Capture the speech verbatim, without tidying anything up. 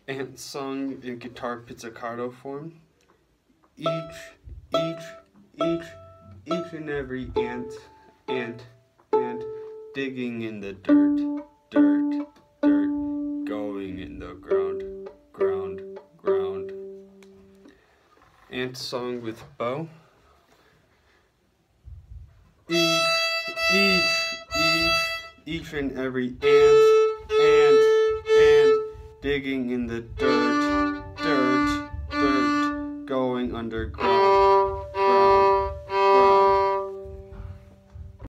Ant sung in guitar pizzicato form. Each, each, each, each and every ant, ant, ant, digging in the dirt, dirt, dirt, going in the ground, ground, ground. Ant sung with bow. Each, each, each, each and every ant, ant, ant, digging in the dirt, dirt, dirt, going underground.